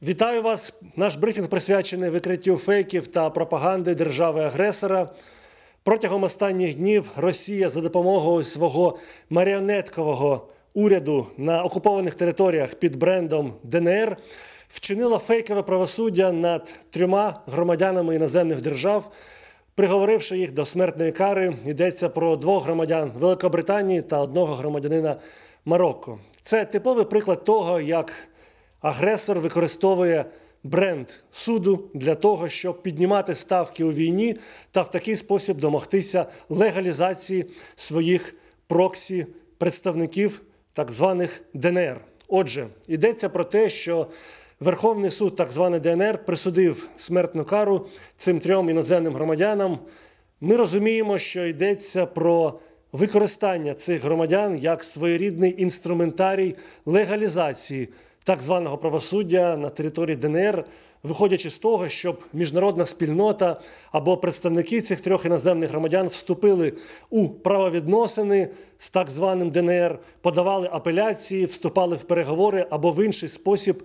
Вітаю вас! Наш брифінг присвячений викриттю фейків та пропаганди держави-агресора. Протягом останніх днів Росія за допомогою свого маріонеткового уряду на окупованих територіях під брендом ДНР вчинила фейкове правосуддя над 3 громадянами іноземних держав, приговоривши їх до смертної кари. Йдеться про 2 громадян Великобританії та 1 громадянина Марокко. Це типовий приклад того, як агресор використовує бренд суду для того, щоб піднімати ставки у війні та в такий спосіб домогтися легалізації своїх проксі-представників так званих ДНР. Отже, йдеться про те, що Верховний суд так званий ДНР присудив смертну кару цим 3 іноземним громадянам. Ми розуміємо, що йдеться про використання цих громадян як своєрідний інструментарій легалізації так званого правосуддя на території ДНР, виходячи з того, щоб міжнародна спільнота або представники цих 3 іноземних громадян вступили у правовідносини з так званим ДНР, подавали апеляції, вступали в переговори або в інший спосіб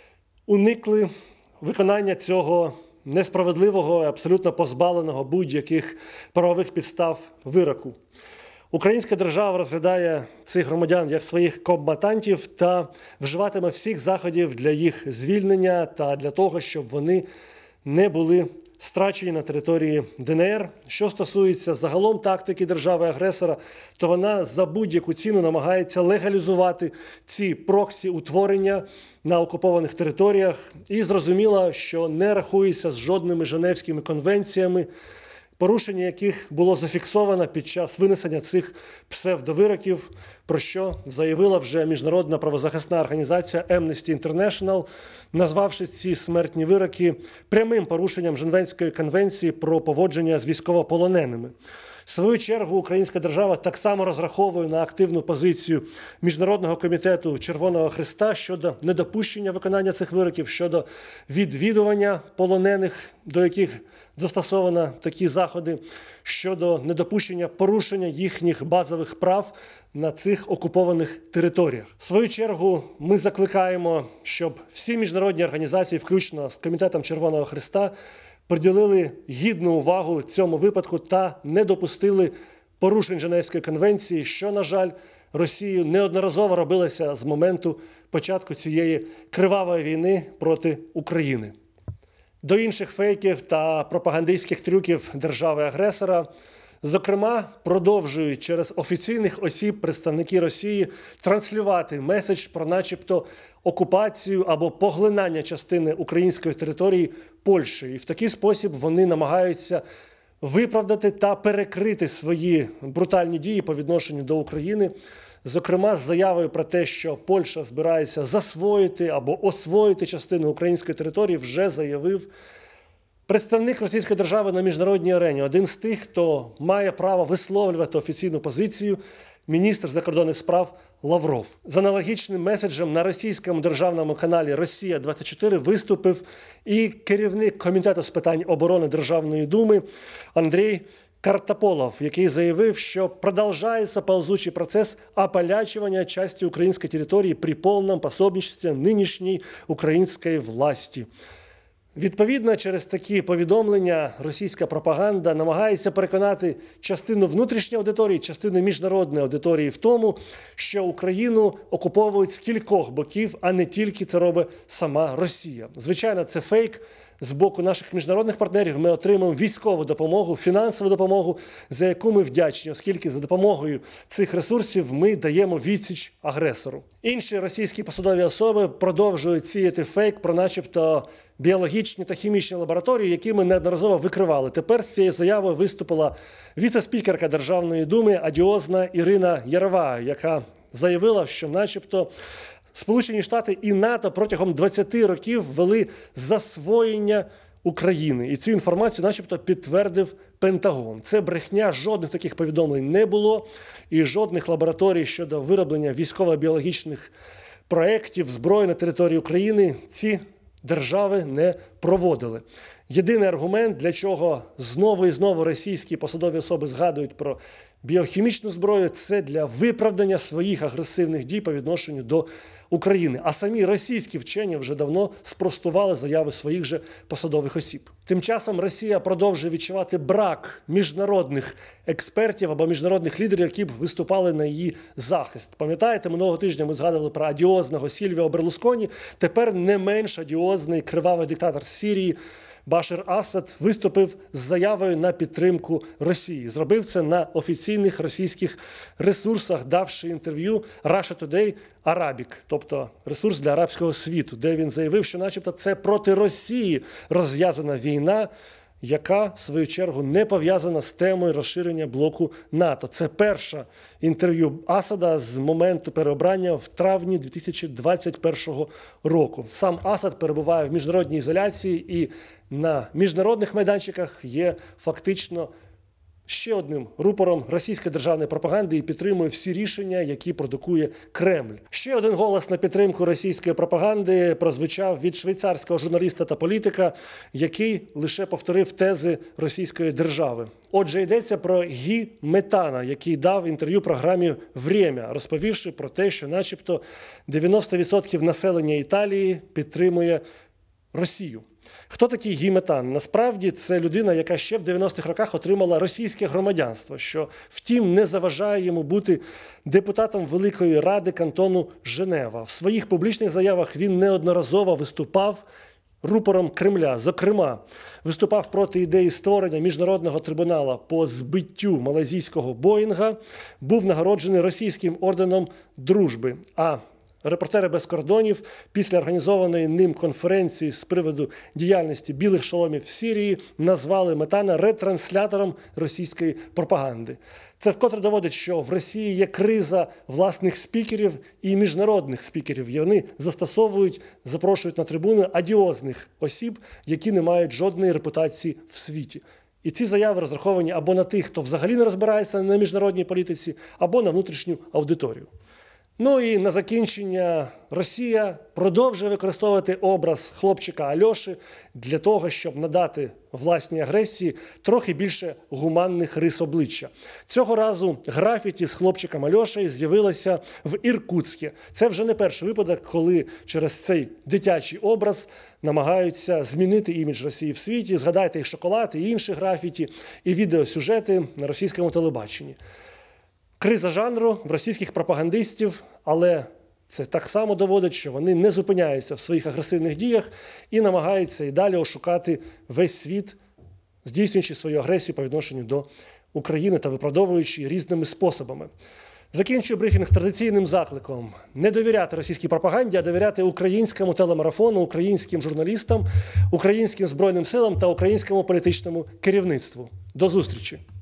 уникли виконання цього несправедливого і абсолютно позбавленого будь-яких правових підстав вироку. Українська держава розглядає цих громадян як своїх комбатантів та вживатиме всіх заходів для їх звільнення та для того, щоб вони не були страчені на території ДНР. Що стосується загалом тактики держави-агресора, то вона за будь-яку ціну намагається легалізувати ці проксі-утворення на окупованих територіях і зрозуміло, що не рахується з жодними Женевськими конвенціями, порушення яких було зафіксовано під час винесення цих псевдовироків, про що заявила вже міжнародна правозахисна організація Amnesty International, назвавши ці смертні вироки прямим порушенням Женевської конвенції про поводження з військовополоненими. В свою чергу українська держава так само розраховує на активну позицію Міжнародного комітету Червоного Хреста щодо недопущення виконання цих вироків, щодо відвідування полонених, до яких застосовано такі заходи, щодо недопущення порушення їхніх базових прав на цих окупованих територіях. В свою чергу ми закликаємо, щоб всі міжнародні організації, включно з Комітетом Червоного Хреста, приділили гідну увагу цьому випадку та не допустили порушень Женевської конвенції, що, на жаль, Росією неодноразово робилося з моменту початку цієї кривавої війни проти України. До інших фейків та пропагандистських трюків держави-агресора, зокрема, продовжують через офіційних осіб представники Росії транслювати меседж про начебто окупацію або поглинання частини української території Польщею. І в такий спосіб вони намагаються виправдати та перекрити свої брутальні дії по відношенню до України, зокрема з заявою про те, що Польща збирається засвоїти або освоїти частину української території, вже заявив представник Російської держави на міжнародній арені. Один з тих, хто має право висловлювати офіційну позицію, міністр закордонних справ Лавров. З аналогічним меседжем на російському державному каналі «Росія-24» виступив і керівник Комітету з питань оборони Державної думи Андрій Картополов, який заявив, що продовжується ползучий процес ополячивания части украинской территории при полном пособничестве нынешней української власті. Відповідно, через такі повідомлення російська пропаганда намагається переконати частину внутрішньої аудиторії, частину міжнародної аудиторії в тому, що Україну окуповують з кількох боків, а не тільки це робить сама Росія. Звичайно, це фейк. З боку наших міжнародних партнерів ми отримуємо військову допомогу, фінансову допомогу, за яку ми вдячні, оскільки за допомогою цих ресурсів ми даємо відсіч агресору. Інші російські посадові особи продовжують сіяти фейк про начебто біологічні та хімічні лабораторії, які ми неодноразово викривали. Тепер з цією заявою виступила віце-спікерка Державної думи одіозна Ірина Ярова, яка заявила, що начебто Сполучені Штати і НАТО протягом 20 років вели засвоєння України. І цю інформацію начебто підтвердив Пентагон. Це брехня, жодних таких повідомлень не було. І жодних лабораторій щодо вироблення військово-біологічних проєктів зброї на території України ці держави не проводили. Єдиний аргумент, для чого знову і знову російські посадові особи згадують про біохімічну зброю, це для виправдання своїх агресивних дій по відношенню до України. А самі російські вчені вже давно спростували заяви своїх же посадових осіб. Тим часом Росія продовжує відчувати брак міжнародних експертів або міжнародних лідерів, які б виступали на її захист. Пам'ятаєте, минулого тижня ми згадували про адіозного Сільвіо Берлусконі. Тепер не менш адіозний кривавий диктатор з Сирії Башар Асад виступив з заявою на підтримку Росії. Зробив це на офіційних російських ресурсах, давши інтерв'ю Russia Today Arabic, тобто ресурс для арабського світу, де він заявив, що начебто це проти Росії розв'язана війна, яка, в свою чергу, не пов'язана з темою розширення блоку НАТО. Це перше інтерв'ю Асада з моменту переобрання в травні 2021 року. Сам Асад перебуває в міжнародній ізоляції і на міжнародних майданчиках є фактично ще одним рупором російської державної пропаганди і підтримує всі рішення, які продукує Кремль. Ще один голос на підтримку російської пропаганди прозвучав від швейцарського журналіста та політика, який лише повторив тези російської держави. Отже, йдеться про Гі Метана, який дав інтерв'ю програмі «Время», розповівши про те, що начебто 90% населення Італії підтримує Росію. Хто такий Гі Метан? Насправді це людина, яка ще в 90-х роках отримала російське громадянство, що, втім, не заважає йому бути депутатом Великої Ради кантону Женева. В своїх публічних заявах він неодноразово виступав рупором Кремля. Зокрема, виступав проти ідеї створення міжнародного трибуналу по збиттю малайзійського Боїнга, був нагороджений російським орденом дружби. А «Репортери без кордонів» після організованої ним конференції з приводу діяльності білих шоломів в Сирії назвали Метана ретранслятором російської пропаганди. Це вкотре доводить, що в Росії є криза власних спікерів і міжнародних спікерів. І вони застосовують, запрошують на трибуни адіозних осіб, які не мають жодної репутації в світі. І ці заяви розраховані або на тих, хто взагалі не розбирається на міжнародній політиці, або на внутрішню аудиторію. Ну і на закінчення, Росія продовжує використовувати образ хлопчика Альоші для того, щоб надати власній агресії трохи більше гуманних рис обличчя. Цього разу графіті з хлопчиком Альошею з'явилося в Іркутську. Це вже не перший випадок, коли через цей дитячий образ намагаються змінити імідж Росії в світі. Згадайте і «Шоколад», і інші графіті, і відеосюжети на російському телебаченні. Криза жанру в російських пропагандистів, але це так само доводить, що вони не зупиняються в своїх агресивних діях і намагаються і далі ошукати весь світ, здійснюючи свою агресію по відношенню до України та виправдовуючи різними способами. Закінчую брифінг традиційним закликом не довіряти російській пропаганді, а довіряти українському телемарафону, українським журналістам, українським Збройним силам та українському політичному керівництву. До зустрічі!